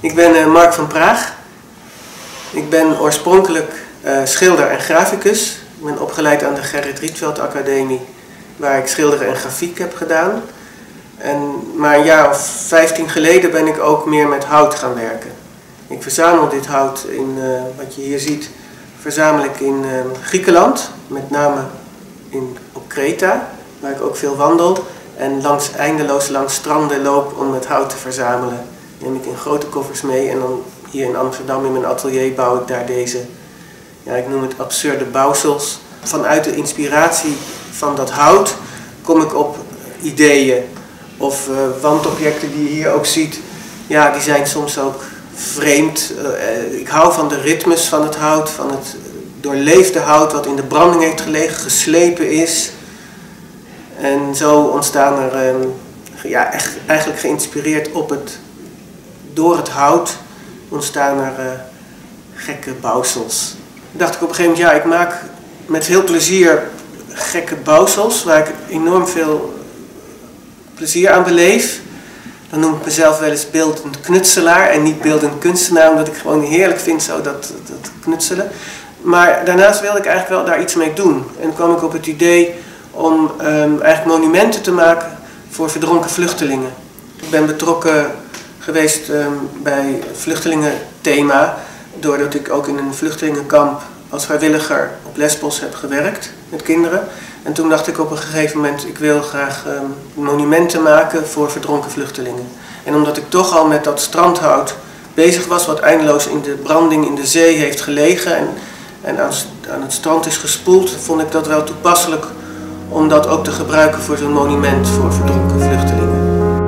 Ik ben Mark van Praag. Ik ben oorspronkelijk schilder en graficus. Ik ben opgeleid aan de Gerrit Rietveld Academie, waar ik schilderen en grafiek heb gedaan. Maar een jaar of 15 geleden ben ik ook meer met hout gaan werken. Ik verzamel dit hout wat je hier ziet, verzamel ik in Griekenland, met name op Kreta, waar ik ook veel wandel. En eindeloos langs stranden loop om het hout te verzamelen. Neem ik in grote koffers mee en dan hier in Amsterdam in mijn atelier bouw ik daar deze, ik noem het absurde bouwsels. Vanuit de inspiratie van dat hout kom ik op ideeën of wandobjecten die je hier ook ziet. Ja, die zijn soms ook vreemd. Ik hou van de ritmes van het hout, van het doorleefde hout wat in de branding heeft gelegen, geslepen is. En zo ontstaan er, eigenlijk geïnspireerd door het hout, ontstaan er gekke bouwsels. Toen dacht ik op een gegeven moment, ik maak met heel plezier gekke bouwsels, waar ik enorm veel plezier aan beleef. Dan noem ik mezelf wel eens beeldend knutselaar en niet beeldend kunstenaar, omdat ik gewoon heerlijk vind zo dat knutselen. Maar daarnaast wilde ik eigenlijk wel daar iets mee doen. En kwam ik op het idee om eigenlijk monumenten te maken voor verdronken vluchtelingen. Ik ben betrokken geweest bij het vluchtelingenthema, doordat ik ook in een vluchtelingenkamp als vrijwilliger op Lesbos heb gewerkt met kinderen. En toen dacht ik op een gegeven moment, ik wil graag monumenten maken voor verdronken vluchtelingen. En omdat ik toch al met dat strandhout bezig was, wat eindeloos in de branding in de zee heeft gelegen en aan het strand is gespoeld, vond ik dat wel toepasselijk om dat ook te gebruiken voor zo'n monument voor verdronken vluchtelingen.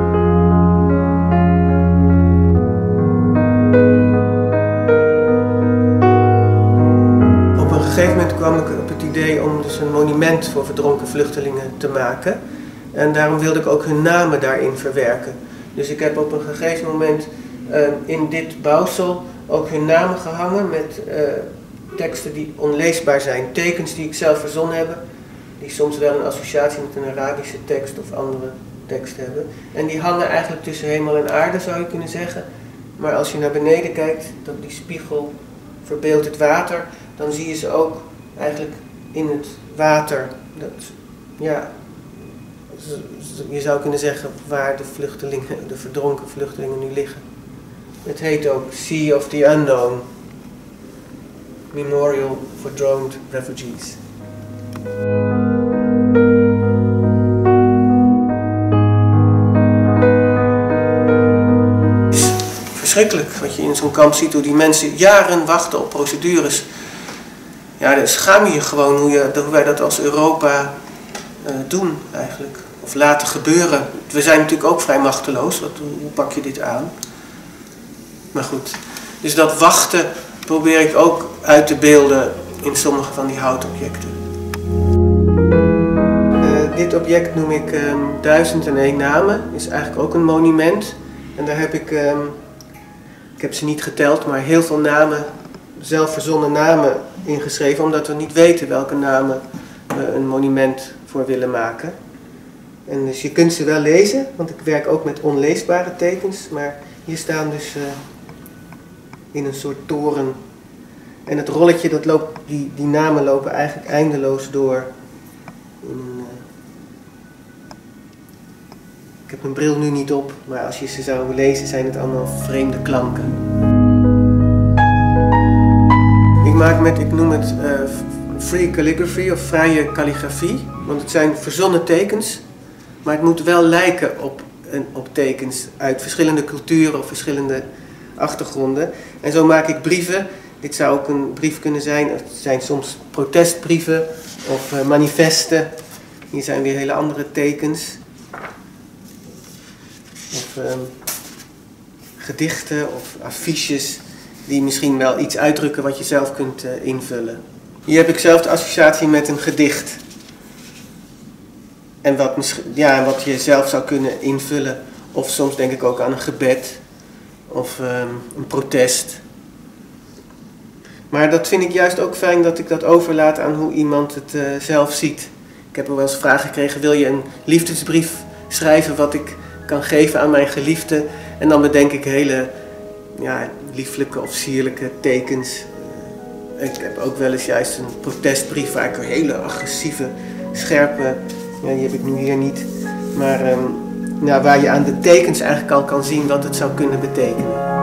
Op een gegeven moment kwam ik op het idee om dus een monument voor verdronken vluchtelingen te maken. En daarom wilde ik ook hun namen daarin verwerken. Dus ik heb op een gegeven moment in dit bouwsel ook hun namen gehangen met teksten die onleesbaar zijn. Tekens die ik zelf verzonnen heb, die soms wel een associatie met een Arabische tekst of andere tekst hebben. En die hangen eigenlijk tussen hemel en aarde, zou je kunnen zeggen. Maar als je naar beneden kijkt, dat die spiegel verbeeldt het water, dan zie je ze ook eigenlijk in het water. Je zou kunnen zeggen waar de verdronken vluchtelingen nu liggen. Het heet ook Sea of the Unknown, Memorial for Drowned Refugees. Verschrikkelijk wat je in zo'n kamp ziet, hoe die mensen jaren wachten op procedures. Ja, dan schaam je je gewoon hoe wij dat als Europa doen eigenlijk. Of laten gebeuren. We zijn natuurlijk ook vrij machteloos. Hoe pak je dit aan? Maar goed. Dus dat wachten probeer ik ook uit te beelden in sommige van die houtobjecten. Dit object noem ik 1001 namen. Is eigenlijk ook een monument. En daar heb ik heb ze niet geteld, maar heel veel namen, zelf verzonnen namen ingeschreven, omdat we niet weten welke namen we een monument voor willen maken. En dus je kunt ze wel lezen, want ik werk ook met onleesbare tekens, maar hier staan dus in een soort toren. En het rolletje, die namen lopen eigenlijk eindeloos door. Ik heb mijn bril nu niet op, maar als je ze zou lezen zijn het allemaal vreemde klanken. Ik noem het free calligraphy of vrije kalligrafie, want het zijn verzonnen tekens, maar het moet wel lijken op tekens uit verschillende culturen of verschillende achtergronden. En zo maak ik brieven. Dit zou ook een brief kunnen zijn. Het zijn soms protestbrieven of manifesten. Hier zijn weer hele andere tekens. Of gedichten of affiches die misschien wel iets uitdrukken wat je zelf kunt invullen. Hier heb ik zelf de associatie met een gedicht. En wat je zelf zou kunnen invullen. Of soms denk ik ook aan een gebed of een protest. Maar dat vind ik juist ook fijn dat ik dat overlaat aan hoe iemand het zelf ziet. Ik heb wel eens vragen gekregen, wil je een liefdesbrief schrijven wat ik kan geven aan mijn geliefde? En dan bedenk ik hele ja, lieflijke of sierlijke tekens. Ik heb ook wel eens juist een protestbrief waar ik een hele agressieve, scherpe, ja, die heb ik nu hier niet, maar waar je aan de tekens eigenlijk al kan zien wat het zou kunnen betekenen.